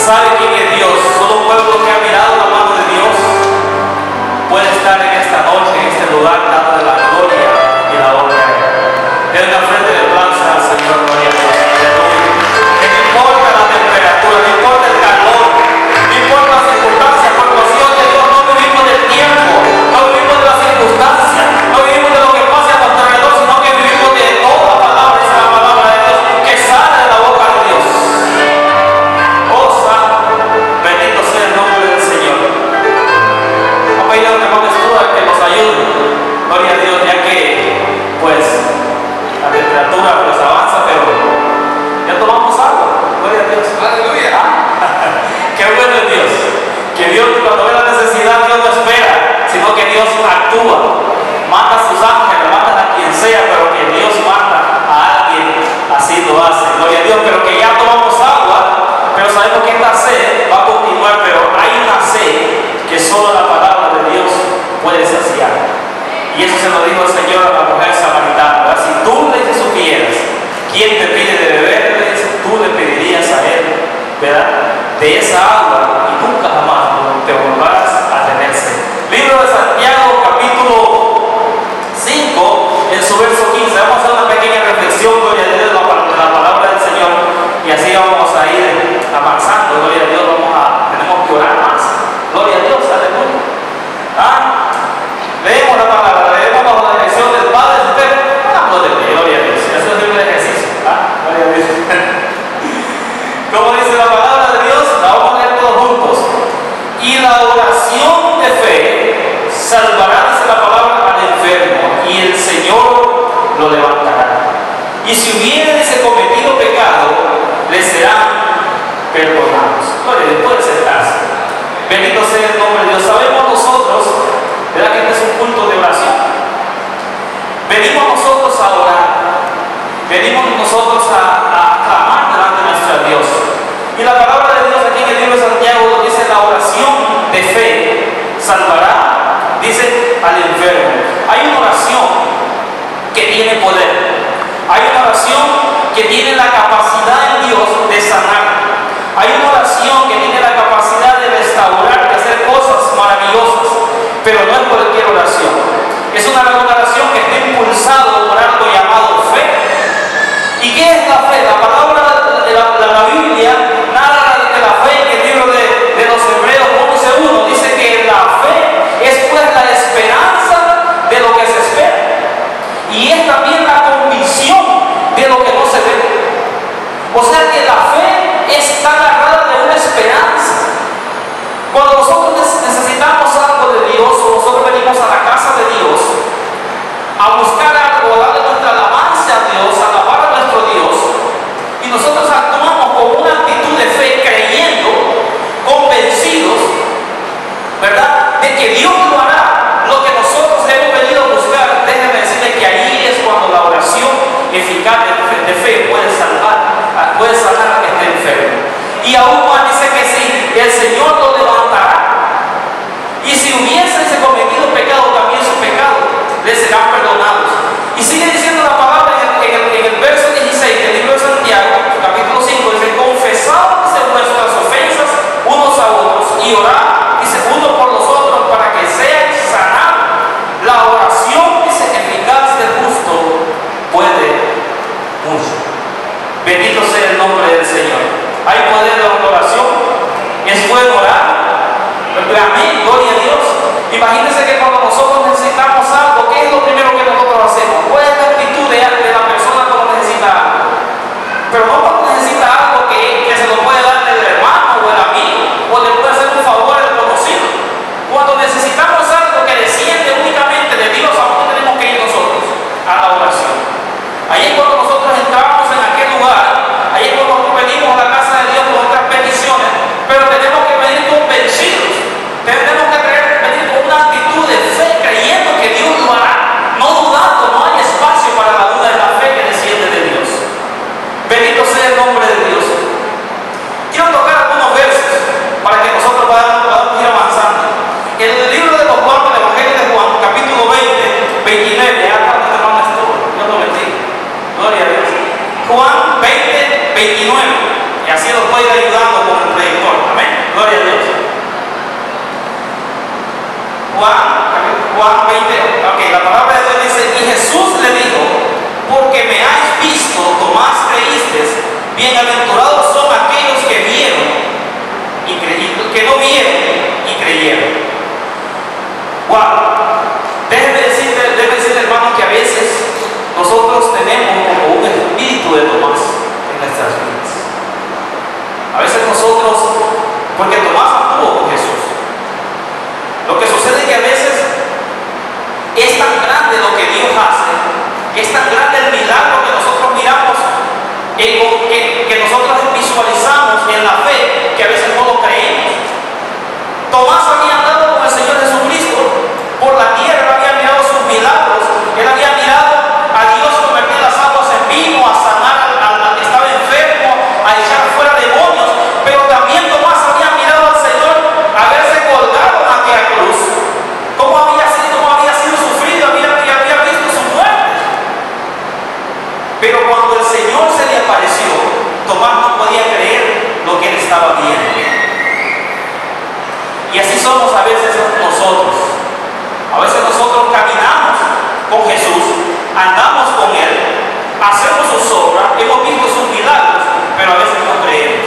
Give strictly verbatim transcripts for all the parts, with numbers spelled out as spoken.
sabe quién es Dios. Solo un pueblo que ha mirado la mano de Dios puede estar en esta noche, en este lugar, dando la gloria y la honra. Den una frente de aplauso al Señor, gloria a Dios. Aleluya. Que no importa la temperatura, no importa el calor, no importa las circunstancias, porque los hijos de Dios no vivimos del tiempo, no vivimos de las circunstancias, no vivimos de lo que pasa a nuestro alrededor, sino que vivimos de toda la palabra, esa es la palabra de Dios que sale de la boca de Dios. Oh, santo, bendito sea el nombre del Señor. Vamos a pedir a nuestra pastora que nos ayude, gloria a Dios, ya que pues la temperatura pues avanza, pero ya tomamos agua, gloria a Dios. Aleluya. Qué bueno es Dios, que Dios cuando ve la necesidad, Dios no espera, sino que Dios actúa, manda a sus ángeles, manda a quien sea, pero que Dios manda a alguien, así lo hace, gloria a Dios. Pero que ya tomamos agua, pero sabemos que esta sed va a continuar, pero hay una sed que solo la palabra de Dios puede saciar. Y eso se lo dijo el Señor a la mujer samaritana, ¿verdad? Si tú le supieras quién te pide de beber, tú le pedirías a él, ¿verdad?, de esa agua, y nunca jamás te volverás a tener sed. Libro de Santiago, capítulo cinco, en su verso quince. Vamos a hacer una pequeña reflexión, gloria a Dios, de la, de la palabra del Señor, y así vamos a ir avanzando, gloria a Dios. Vamos a, tenemos que orar más, gloria a Dios, aleluya. ¿Ah? Leemos la palabra, leemos bajo la dirección del Padre Eterno. Hablamos de Dios, gloria a Dios. Eso es un ejercicio. ¿Ah? Gloria a Dios. Como dice la palabra de Dios, la vamos a leer todos juntos. Y la oración de fe salvará, dice la palabra, al enfermo, y el Señor lo levantará. Y si hubiere dice cometido pecado, le serán perdonados. Gloria a Dios, puede sentarse. Bendito sea el nombre de Dios. Sabemos nosotros, ¿verdad?, que este es un culto de oración. Venimos nosotros a orar, venimos nosotros a, a clamar delante de nuestro Dios. Y la palabra de Dios aquí en el libro de Santiago nos dice: la oración de fe salvará, dice, al enfermo. Hay una oración que tiene poder, hay una oración que tiene la capacidad en Dios de sanar, hay una oración que tiene la capacidad de restaurar, de hacer cosas maravillosas. Pero no es cualquier oración, es una oración que está impulsada por algo llamado fe. ¿Y qué es la fe? La palabra de la, la, la Biblia narra de la fe en el libro de, de los Hebreos once uno. Dice que la fe es pues la esperanza de lo que se espera, y es también la convicción de lo que no se ve. O sea que la fe está agarrada de una esperanza. Cuando nosotros necesitamos algo de Dios, o nosotros venimos a la casa de Dios a buscar algo, a darle nuestra alabanza a Dios, a alabar a nuestro Dios, y nosotros actuamos con una actitud de fe, creyendo, convencidos, ¿verdad?, de que Dios lo hará, lo que nosotros hemos venido a buscar. Déjenme decirles que ahí es cuando la oración eficaz de fe puede salvar, puede sanar a que esté enfermo. Y aún más dice que sí, el Señor lo levantará. Y si hubiese cometido pecado, también su pecado le serán perdonados. Y sigue diciendo la palabra en el, en el, en el verso dieciséis del libro de Santiago, capítulo cinco, dice: confesad vuestras ofensas unos a otros y orad, dice, unos por los otros, para que seáis sanados. La oración, dice, eficaz del justo puede mucho. Bendito sea el nombre del Señor. Hay poder en la oración, es bueno orar. Amén, gloria a Dios. Imagínense que cuando nosotros necesitamos algo, ¿qué es lo primero que nosotros hacemos? ¿Cuál es la actitud de, de la persona cuando necesita algo? Pero no cuando necesita algo que, que se lo puede dar el hermano o el amigo, o le puede hacer un favor al conocido. Cuando necesitamos algo que desciende únicamente de Dios, ¿a dónde tenemos que ir nosotros? A la oración. Ahí es cuando nosotros entramos en aquel lugar, ahí es cuando venimos a la casa de Dios con nuestras peticiones, pero tenemos que venir convencidos, tenemos que venir con una actitud de Juan, Juan veinte, ok, la palabra de Dios dice, y Jesús le dijo, porque me has visto, Tomás, creíste, bienaventurados son aquellos que vieron y creyeron, que no vieron y creyeron. Wow, déjeme decirle, déjeme decirle, hermano, que a veces nosotros tenemos como un espíritu de Tomás en nuestras vidas. A veces nosotros, porque Tomás anduvo con Jesús, lo que sucede es que a veces es tan grande lo que Dios hace, que es tan grande el milagro que nosotros miramos, que, que, que nosotros visualizamos en la fe, que a veces no lo creemos. Tomás había andado con el Señor Jesucristo por la tierra, había mirado sus milagros, él había mirado a Dios convertir las aguas en vino, a sanar al, al, al que estaba enfermo, a echar fuera demonios, pero también Tomás había mirado al Señor haberse colgado en aquella cruz, cómo había sido, cómo había sido sufrido, había, había visto su muerte. Pero cuando el Señor se le apareció, Tomás no podía creer lo que él estaba viendo. Y así somos a veces nosotros. A veces nosotros caminamos con Jesús, andamos con Él, hacemos sus obras, hemos visto sus milagros, pero a veces no creemos.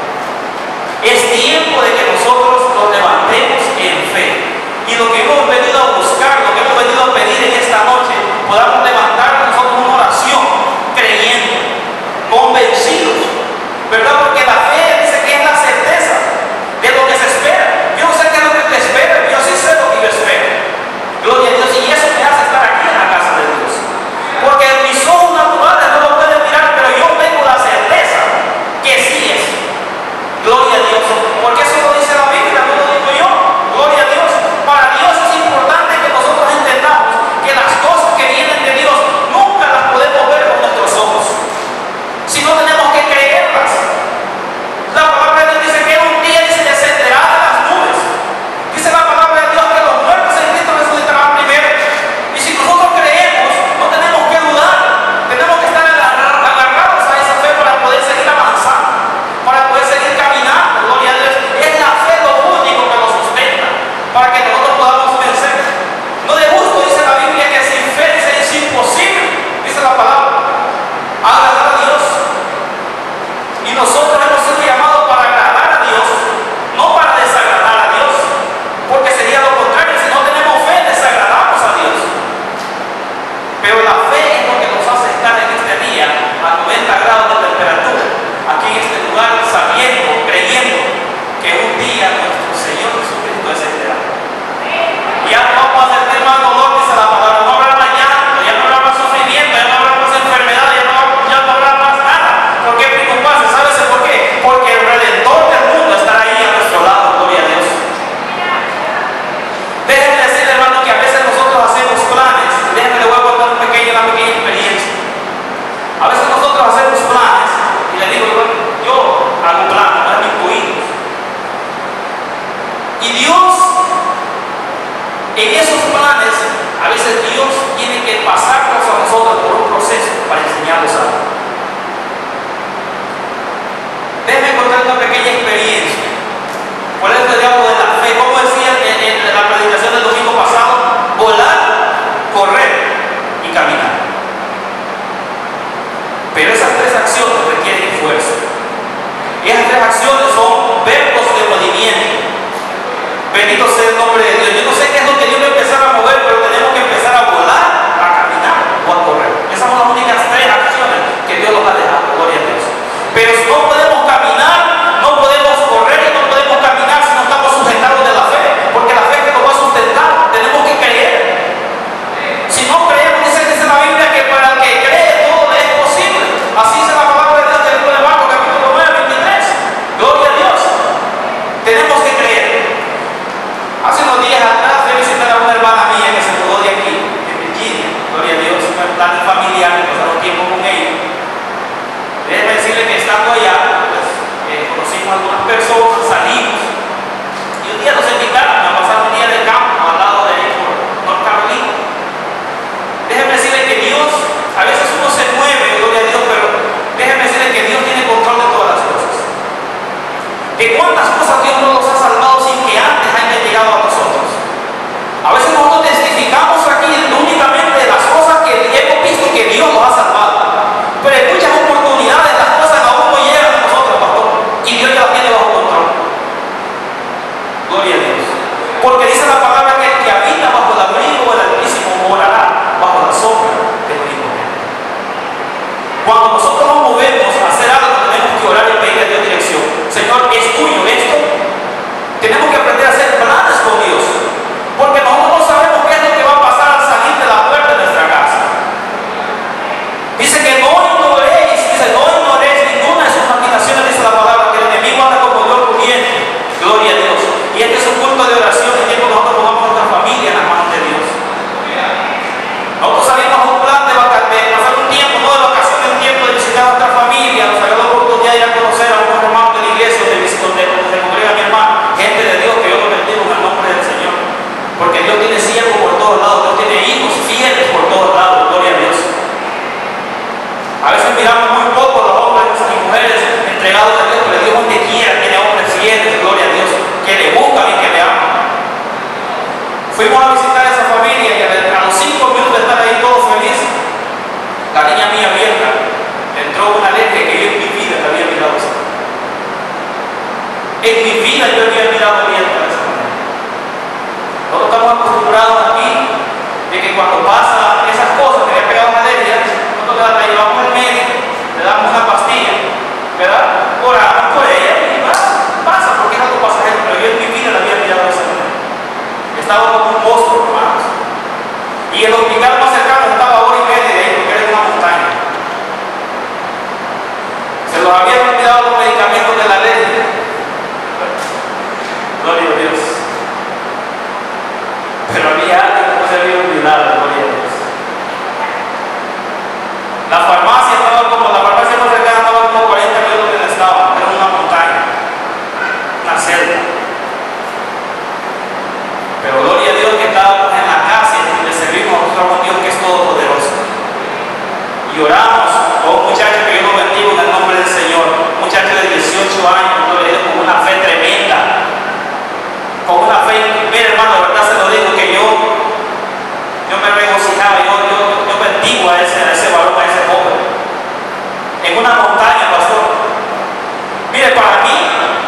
Es tiempo de que nosotros nos levantemos en fe. Y lo que hemos venido a buscar, lo que hemos venido a pedir en esta noche, podamos levantar nosotros una oración, creyendo, convencidos, ¿verdad? Porque la fe dice que es la certeza de lo que se espera. Yo no sé qué es lo que te espera, yo sí sé lo que yo espero. Gloria a Dios, y eso me hace estar aquí en la casa de Dios. Porque mis ojos naturales no lo pueden mirar, pero yo tengo la certeza que sí es. Gloria a Dios. Porque eso lo dice la Biblia, no lo digo yo. Gloria a Dios. Para Dios es importante que nosotros entendamos que las cosas que vienen de Dios nunca las podemos ver con nuestros ojos, sino tenemos que creerlas. La palabra de Dios dice que un día se descenderá de las nubes. Dice la palabra de Dios que los muertos en Cristo resucitarán primero. Y si nosotros creemos, no tenemos que dudar, tenemos que estar agarrados a esa fe para poder seguir avanzando, para poder seguir caminando. Gloria a Dios. Es la fe lo único que nos sustenta, para que nosotros podamos vencer. No de gusto dice la Biblia que sin fe es imposible, dice la palabra, agradar a Dios. Y nosotros hemos sido llamados para agradar a Dios, no para desagradar a Dios, porque sería lo contrario. Si no tenemos fe, desagradamos a Dios. Pero la fe es lo que nos hace estar en este día a noventa grados de temperatura, aquí en este lugar, sabiendo, creyendo que un día nuestro Señor Jesucristo descenderá. Ya no vamos a sentir más dolor, dice la palabra, no habrá más llanto, ya no habrá más sufrimiento, ya no habrá más enfermedad, ya no, ya no habrá más nada. ¿Por qué preocuparse? ¿Sabes por qué? Porque el Redentor del mundo estará ahí a nuestro lado, gloria a Dios. Déjenme decirle, hermano, que a veces nosotros hacemos planes. Déjenme, le voy a contar un pequeño, una pequeña experiencia. A veces nosotros hacemos planes y le digo, yo hago planes, no es mi cuido. Y Dios, en esos planes, a veces Dios tiene que pasarnos a nosotros por un proceso para enseñarnos algo. Déjenme contar una pequeña experiencia. ¿Cuál es el diablo de la fe? Como decía en, en la predicación del domingo pasado, volar, correr y caminar. Pero esas tres acciones requieren fuerza. Esas tres acciones son verbos de movimiento. Bendito sea el nombre de Dios. Yo no sé qué es lo que Dios va a empezar a mover, pero tenemos que empezar a volar, a caminar o a correr. Esas son las únicas tres acciones que Dios nos ha dejado. Gloria a Dios. Pero si no podemos caminar, no podemos correr y no podemos caminar si no estamos sujetados de la fe, porque la fe es que nos va a sustentar. Tenemos que creer. Si no creemos, dice, dice la Biblia que para el que cree todo le es posible. Así dice la palabra de Dios en el libro de Marcos capítulo nueve, veintitrés. Gloria a Dios. Tenemos que creer. Hace unos días atrás fui a visitar a una hermana mía que se mudó de aquí, de Virginia. Gloria a Dios, un plan familiar, que pasaron tiempo con ella. Déjenme decirle que estando allá, pues, eh, conocimos a algunas personas, salimos, y un día nos invitaron a pasar un día de campo al lado de ahí por North Carolina. Déjenme decirle que Dios, a veces uno se mueve, gloria a Dios, pero déjenme decirle que Dios tiene control de todas las cosas. Que cuántas cosas Dios no nos ha salvado sin que antes hayan llegado a nosotros. A veces nosotros testificamos aquí únicamente de las cosas que hemos visto que Dios nos ha salvado. Pero en muchas oportunidades las cosas aún no llegan a nosotros, pastor. Y Dios ya las tiene bajo control. Gloria a Dios. Porque dice la palabra que el que habita bajo el abrigo del Altísimo morará bajo la sombra del Omnipotente. Cuando nosotros nos movemos a hacer algo, tenemos que orar y pedir a Dios dirección. Señor, ¿es tuyo esto? Tenemos que aprender a hacer planes con Dios. Porque nosotros no sabemos qué es lo que va a pasar al salir de la puerta de nuestra casa. Dice que no ignoréis, dice, no ignoréis ninguna de sus maquinaciones, dice la palabra, que el enemigo anda como Dios rugiente. Gloria a Dios. Y este es un culto de oración, el tiempo que nosotros pongamos a nuestra familia en las manos de Dios. Nosotros salimos a un plan de, de pasar un tiempo, no de vacaciones, un tiempo de visitar a nuestra familia. Nos había dado la oportunidad de ir a conocer a unos hermanos de la iglesia donde, donde, donde se congrega mi hermano, gente de Dios, que yo lo bendigo en el nombre del Señor. Porque Dios tiene siervos por todos lados, Dios tiene hijos fieles por todos lados, gloria a Dios. A veces miramos muy poco a los hombres y mujeres entregados a Dios, pero Dios donde quiera tiene hombres fieles, gloria a Dios, que le buscan y que le aman. Fuimos a visitar a esa familia y a los cinco minutos de estar ahí todos felices, la niña mía vieja le entró una leche que yo en mi vida le había mirado así. En mi vida yo había mirado bien a esa manera. Nosotros estamos acostumbrados aquí de que cuando pasa esas cosas, que le ha pegado una alergia, nosotros la llevamos al médico, le damos una pastilla, ¿verdad? Oramos por ella y pasa, pasa porque es algo pasajero, pero yo en mi vida la había mirado de esa manera. Estaba como un monstruo, hermanos. Y el hospital más cercano estaba a hora y media de ahí, porque era una montaña. Se los habían olvidado los medicamentos de la alergia. Gloria a Dios. Pero había algo que no se había olvidado, gloria a Dios. La farmacia estaba como, la farmacia más cercana estaba como cuarenta minutos de donde estaba, era una montaña, una selva. Pero gloria a Dios que estábamos en la casa y le servimos a nuestro Dios que es todopoderoso. Y oramos con un muchacho que yo lo bendigo en el nombre del Señor, un muchacho de dieciocho años, gloria a Dios, con una fe tremenda. Con una fe, mire hermano, de verdad se lo digo que yo, yo me regocijaba, yo, yo, yo bendigo a ese, a ese varón, a ese joven. En una montaña, pastor. Mire, para mí,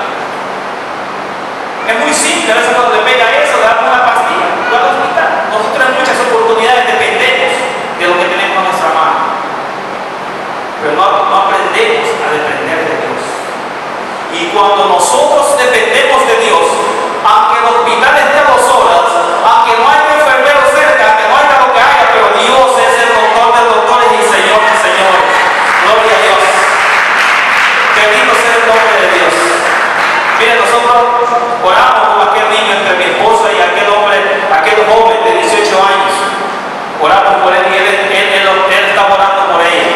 es muy simple, a veces cuando le pega eso, le damos una pastilla, lo al hospital. Nosotros en muchas oportunidades dependemos de lo que tenemos en nuestra mano. Pero no, no aprendemos a depender de Dios. Y cuando nosotros dependemos de Dios, aunque el hospital esté a dos horas, aunque no haya enfermero cerca, aunque no haya lo que haya, pero Dios es el doctor de doctores y Señor de señores. Gloria a Dios. Bendito sea el nombre de Dios. Mire, nosotros oramos con aquel niño entre mi esposa y aquel hombre, aquel joven de dieciocho años. Oramos por él y él, él, él, él estaba orando por ella.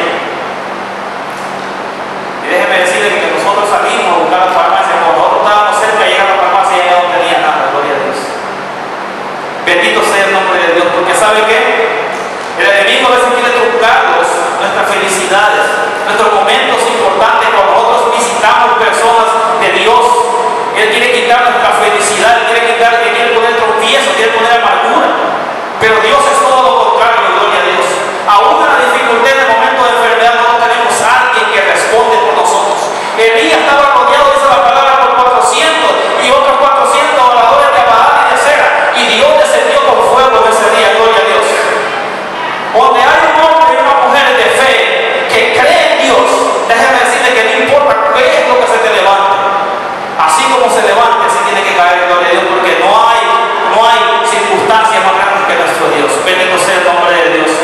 Y déjeme decirle que nosotros salimos a buscar la farmacia. Cuando nosotros estábamos cerca de llegar a la farmacia, ella no tenía nada, gloria a Dios. Bendito sea el nombre de Dios, porque ¿sabe qué? El enemigo a veces quiere truncarnos nuestras felicidades, nuestros momentos importantes cuando nosotros visitamos personas de Dios. Él quiere quitar nuestra felicidad, Él quiere quitar, Él quiere poner tropiezo, quiere poner amargura. Pero Dios es todo lo contrario, gloria a Dios. Aún en la dificultad, en el momento de enfermedad, no tenemos a alguien que responde por nosotros. Elías estaba rodeado, dice la palabra, por cuatrocientos y otros cuatrocientos oradores de Baal y de Sera. Y Dios descendió con fuego en ese día, gloria a Dios. Donde hay un hombre y una mujer de fe que cree en Dios, déjame decirle que no importa qué es lo que se te levante. Así como se levante, así tiene que caer, gloria a Dios, porque no hay, no hay circunstancias más grandes que nuestro Dios. Bendito sea el nombre de Dios.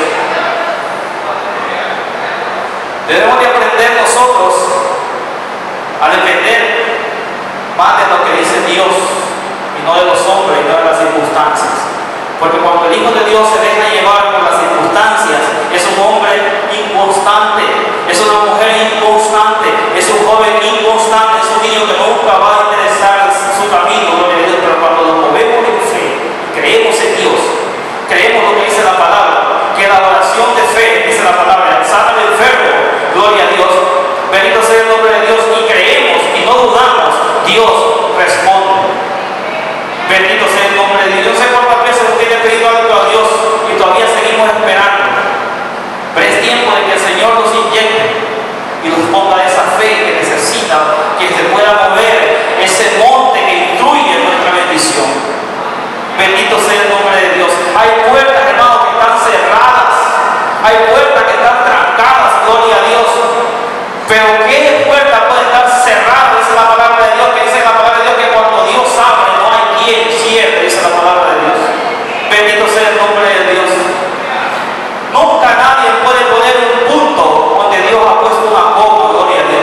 Debemos de aprender nosotros a depender más de lo que dice Dios y no de los hombres y no de las circunstancias. Porque cuando el Hijo de Dios se deja llevar por las circunstancias, es un hombre inconstante, es una mujer inconstante, es un joven inconstante, es un niño que nunca va a interesar su camino, gloria a Dios. Pero cuando nos movemos en fe, creemos en Dios, creemos lo que dice la palabra, que la oración de fe, dice la palabra, sana al enfermo, gloria a Dios, bendito sea el nombre de Dios, y creemos y no dudamos, Dios responde. Bendito sea el nombre de Dios. Yo sé cuántas veces usted hay puertas que están trancadas, gloria a Dios. Pero ¿qué puerta puede estar cerrada? Dice la palabra de Dios, que dice la palabra de Dios que cuando Dios abre no hay quien cierre, dice la palabra de Dios. Bendito sea el nombre de Dios. Nunca nadie puede poner un punto donde Dios ha puesto una coma, gloria a Dios.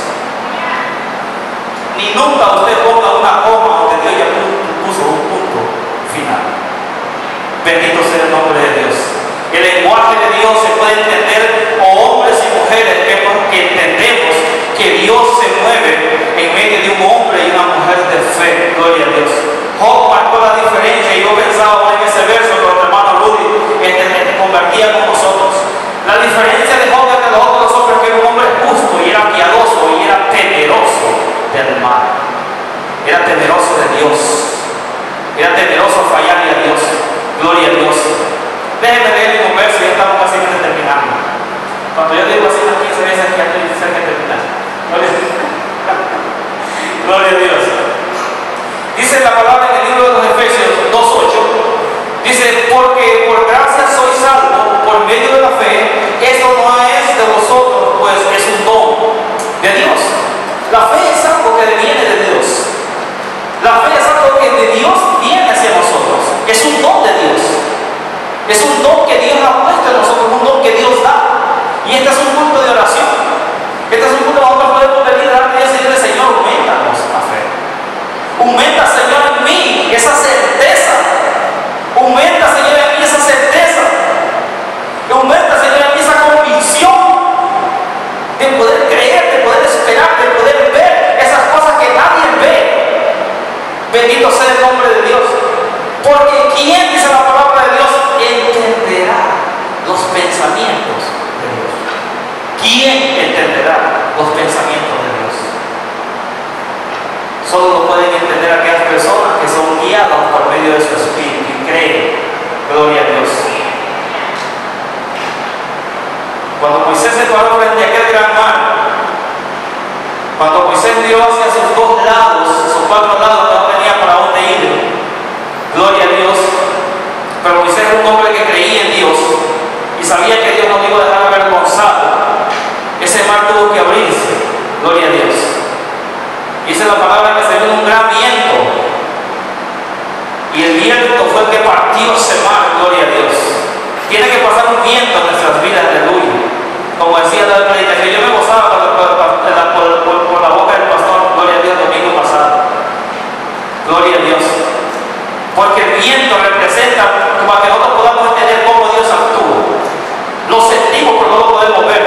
Ni nunca usted ponga una coma donde Dios ya puso un punto final. Bendito sea el nombre de Dios. El lenguaje de Dios se puede entender, o hombres y mujeres que, que entendemos que Dios se mueve en medio de un hombre y una mujer de fe, gloria a Dios. Job marcó la diferencia, y yo pensaba en ese verso que nuestro hermano Rudy este, este, convertía con nosotros. La diferencia de Job entre los otros hombres, que era un hombre justo y era piadoso y era temeroso del mal, era temeroso de Dios, era temeroso a fallarle a Dios, gloria a Dios. Déjenme leer un verso, ya estamos casi terminando. Cuando yo digo así unas quince veces, ya estoy cerca de terminar. Gloria a Dios. Gloria a Dios. Dice la palabra en el libro de los Efesios dos ocho. Dice, porque por gracia sois salvos por medio de la fe. Esto no es de vosotros, pues es un don de Dios. La fe es algo que viene de Dios. La fe es algo que de Dios viene hacia nosotros. Es un don de Dios. Es un don que Dios ha puesto en nosotros, un don que Dios da. Y este es un culto de oración. Este es un culto donde nosotros podemos venir delante de Dios y decirle, Señor, aumentanos la fe. Aumenta, Señor, en mí esa certeza. Aumenta, Señor, en mí esa certeza. Aumenta, Señor, en mí esa convicción de poder creer, de poder esperar, de poder ver esas cosas que nadie ve. Bendito sea el nombre de Dios. Porque ¿quién, dice la palabra de Dios, entenderá los pensamientos de Dios? ¿Quién entenderá los pensamientos de Dios? Solo lo pueden entender aquellas personas que son guiadas por medio de su espíritu y creen. Gloria a Dios. Cuando Moisés se paró frente a aquel gran mar, cuando Moisés miró hacia sus dos lados, sus cuatro lados, no tenía para dónde ir. Gloria a Dios. Pero Moisés era un hombre que creía en Dios y sabía que Dios no lo iba a dejar avergonzado. Ese mar tuvo que abrirse. Gloria a Dios. Dice la palabra que se vino un gran viento, y el viento fue el que partió ese mar. Gloria a Dios. Tiene que pasar un viento en nuestras vidas, aleluya. Como decía la predicación, yo me gozaba por, por, por, por, por la boca del pastor, gloria a Dios, el domingo pasado. Gloria a Dios. Porque el viento representa, para que nosotros podamos entender cómo Dios actúa. Lo sentimos, pero no lo podemos ver.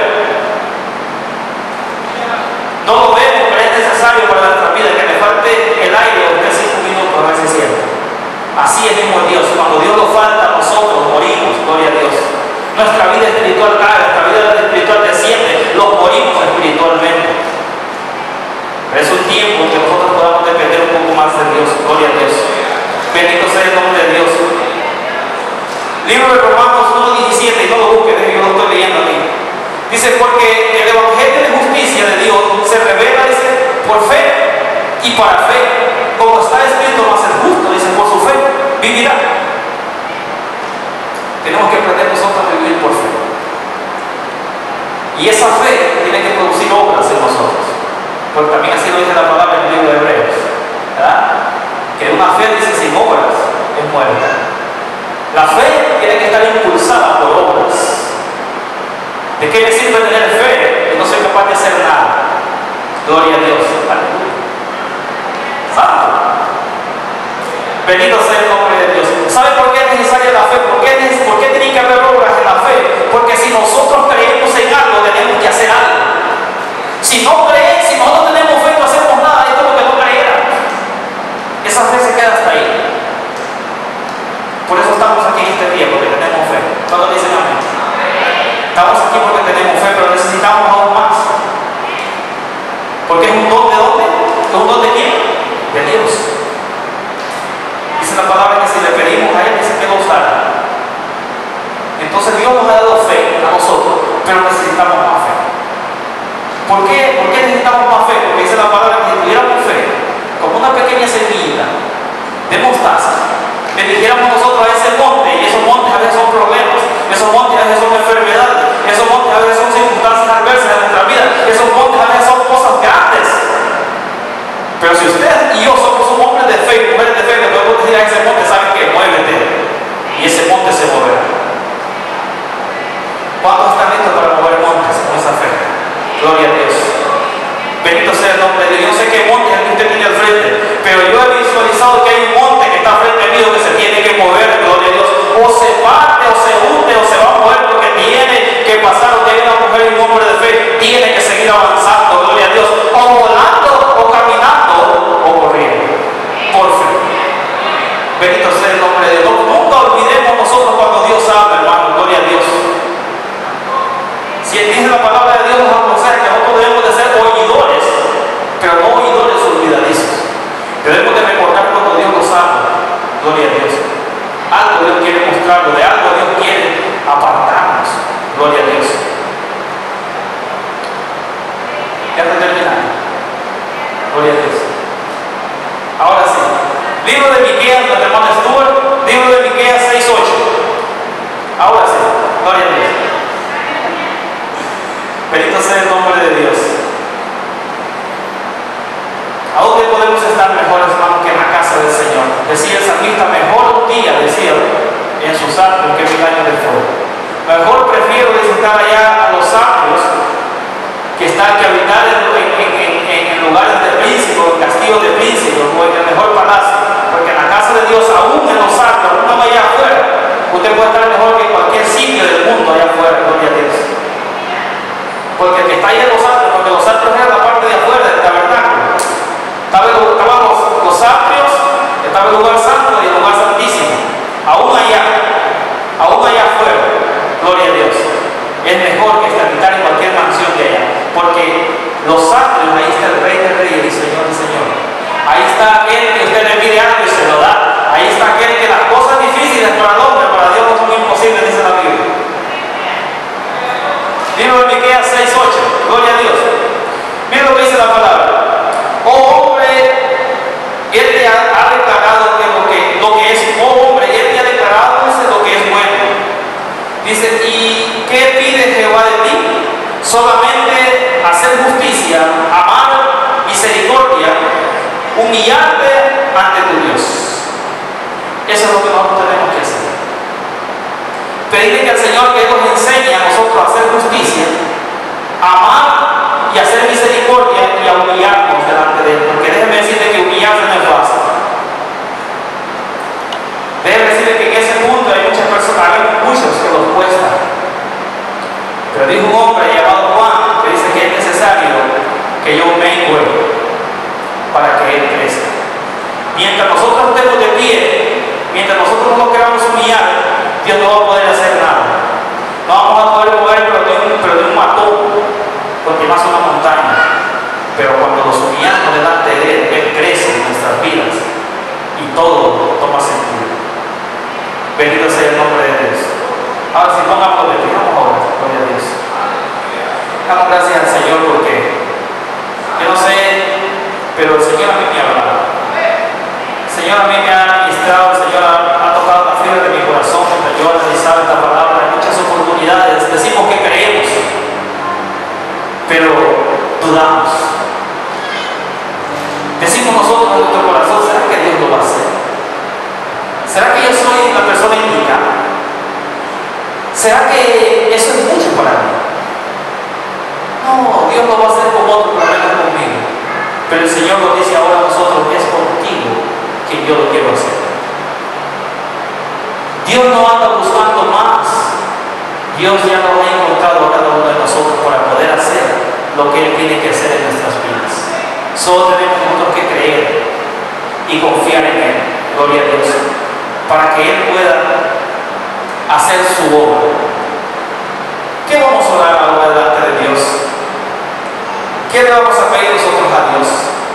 No lo vemos, pero es necesario para nuestra vida que me falte el aire o que cinco minutos a veces siento. Así es mismo Dios. Cuando Dios nos falta, nosotros morimos. Gloria a Dios. Nuestra vida espiritual cae, nuestra vida espiritual desciende, los morimos espiritualmente. Pero es un tiempo en que nosotros podamos depender un poco más de Dios. Gloria a Dios. Bendito sea el nombre de Dios. Libro de Romanos uno diecisiete, y no lo busquen, yo lo estoy leyendo aquí. Dice, porque el evangelio de justicia de Dios se revela, dice, por fe y para fe. Como está escrito, más el justo, dice, por su fe vivirá. Tenemos que aprender nosotros a vivir por fe. Y esa fe tiene que producir obras en nosotros. Porque también así lo dice la palabra en el libro de Hebreos, ¿verdad? Que una fe, dice, sin obras es muerta. La fe tiene que estar impulsada por obras. ¿De qué me sirve tener fe y no soy capaz de hacer nada? Gloria a Dios. Aleluya. Santo. Bendito sea el nombre de Dios. ¿Sabe por qué es necesaria la fe? ¿Por qué, es, ¿Por qué tiene que haber obras en la fe? Porque si nosotros creemos en algo, tenemos que hacer algo. Si no creemos, si nosotros tenemos fe, no hacemos nada. Esto es lo que no creéramos. Esa fe se queda hasta ahí. Por eso estamos aquí en este día, porque tenemos fe. ¿Cuándo dicen amén? Estamos aquí porque tenemos fe, pero necesitamos aún más. Porque es un don de dónde? ¿Es un don de quién? De Dios. Dice la palabra que si le pedimos a Él, dice que nos dará. Entonces Dios nos ha dado fe a nosotros, pero necesitamos más fe. ¿Por qué? ¿Por qué necesitamos más fe? Porque dice la palabra que si tuviéramos fe, como una pequeña semilla de mostaza, le dijéramos nosotros a ese monte, y esos montes a veces son problemas, esos montes a veces son enfermedades, Pero si usted y yo somos un hombre de fe, mujeres de fe, le podemos decir a ese monte, ¿saben qué? Muévete. Y ese monte se moverá. ¿Cuántos están listos para mover montes con esa fe? Gloria a Dios. Bendito sea el nombre de Dios. Yo sé que monte es el que usted tiene al frente, pero yo he visualizado que hay un monte que está frente mío que se tiene que mover, gloria a Dios. O se parte, o se hunde, o se va a mover porque tiene que pasar. Donde hay una mujer y un hombre de fe, tiene que seguir avanzando, gloria a Dios. O volando, o caminando, o corriendo. Por fe. Bendito sea el nombre de Dios. Nunca olvidemos nosotros cuando Dios habla, hermano, gloria a Dios. Si dice la palabra de Dios, nos aconseja que nosotros debemos de ser oidores, pero no oidores olvidadizos. Debemos de recordar cuando Dios nos habla, gloria a Dios. Algo Dios quiere mostrarnos, de algo Dios quiere apartarnos, gloria a Dios. Ya está terminando, gloria a Dios. Ahora sí, libro de Miqueas, del hermano Stuart, libro de Miqueas seis ocho. Ahora sí, gloria a Dios. Bendito sea el nombre de Dios. ¿A dónde podemos estar mejores, hermanos, que en la casa del Señor? Decía el salmista, mejor un día, decía, en sus atrios que mil años de fuego. Mejor prefiero visitar allá a los atrios que estar que habitar en, en, en, en lugares de príncipe, en castillos de príncipe, o en el mejor palacio. Porque en la casa de Dios, aún en los atrios, no allá afuera, usted puede estar mejor que en cualquier sitio del mundo allá afuera, gloria a Dios. Porque el que está ahí en los atrios, porque los atrios eran la parte de afuera del tabernáculo. Estaban los, los atrios, estaba el lugar santo y el lugar santísimo. Aún allá, aún allá afuera, gloria a Dios. Es mejor que habitar en cualquier mansión de allá. Porque los atrios, ahí está el Rey de Reyes y Señor de Señor. Ahí está aquel que usted le pide algo y se lo da. Ahí está aquel que las cosas difíciles para el hombre, para Dios no son imposibles, dice la Biblia. Libro de Miqueas seis ocho, gloria a Dios. Mira lo que dice la palabra. Oh hombre, Él te ha, ha declarado que lo, que lo que es, oh hombre, Él te ha declarado lo que es bueno. Dice, ¿y qué pide Jehová de ti? Solamente hacer justicia, amar misericordia, humillarte ante tu Dios. Eso es lo que nosotros tenemos que hacer. Pedirle que al Señor que Él nos enseñe a nosotros a hacer justicia, amar y hacer misericordia y a humillarnos delante de Él. Porque déjeme decirle que humillarse no es fácil. Déjeme decirle que en ese mundo hay muchas personas, hay muchos que los cuesta. Pero dijo un hombre llamado Juan que dice que es necesario que yo mengue para que Él crezca. Mientras nosotros estemos de pie, mientras nosotros no queramos humillar, Dios no va a poder hacer nada. No vamos a poder mover pero de un, pero de un matón, porque más una montaña. Pero cuando nos humillamos delante de Él, Él crece en nuestras vidas y todo toma sentido. Bendito sea el nombre de Dios. Ahora si pongamos de pie, vamos ahora, gloria a Dios. Damos gracias al Señor porque yo no sé, pero el Señor a mí me ha hablado. El Señor a mí me ha ministrado, el Señor ha, ha tocado la fibra de mi corazón mientras yo analizaba esta palabra en muchas oportunidades. Decimos que creemos, pero dudamos. Decimos nosotros en nuestro corazón, ¿será que Dios lo va a hacer? ¿Será que yo soy la persona indicada? ¿Será que eso es mucho para mí? No, Dios lo va a hacer con otro, pero no conmigo. Pero el Señor nos dice ahora a nosotros, es contigo que yo lo quiero hacer. Dios no anda buscando más. Dios ya nos ha encontrado a cada uno de nosotros para poder hacer lo que Él tiene que hacer en nuestras vidas. Solo tenemos nosotros que creer y confiar en Él, gloria a Dios, para que Él pueda hacer su obra. ¿Qué vamos a orar ahora delante de Dios? ¿Qué le vamos a pedir nosotros a Dios?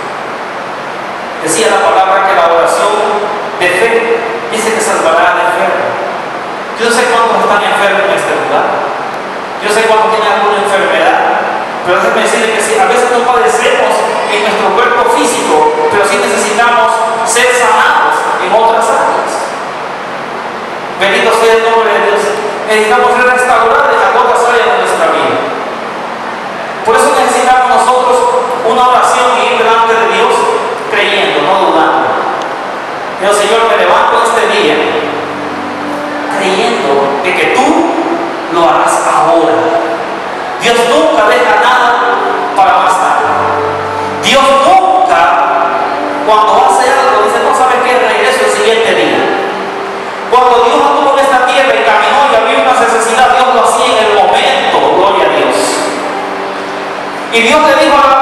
Decía la palabra que la oración de fe dice que salvará al enfermo. Yo no sé cuántos están enfermos en este lugar. Yo sé cuántos tienen alguna enfermedad. Pero déjenme decirles que sí, a veces no padecemos en nuestro cuerpo físico, pero sí necesitamos ser sanados en otras áreas. Bendito sea el nombre de Dios. Necesitamos ser restaurados en otras áreas de nuestra vida. Por eso necesitamos nosotros una oración y ir delante de Dios, Digo, Señor, me levanto este día creyendo de que tú lo harás ahora. Dios nunca deja nada para más tarde. Dios nunca, cuando hace algo, dice, no sabes qué, regreso el siguiente día. Cuando Dios estuvo en esta tierra y caminó y había una necesidad, Dios lo hacía en el momento, gloria a Dios. Y Dios le dijo a